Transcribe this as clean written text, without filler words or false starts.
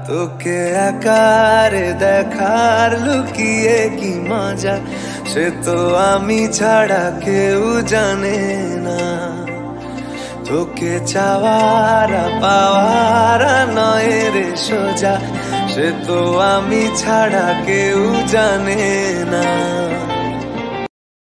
তোকে একারে দেখার লুকিয়ে কি মজা, সে তো আমি ছাড়া কেউ জানে না। তোকে চাওয়ারা পাওয়ারা নয় রে সোজা, সে তো আমি ছাড়া কেউ জানে না।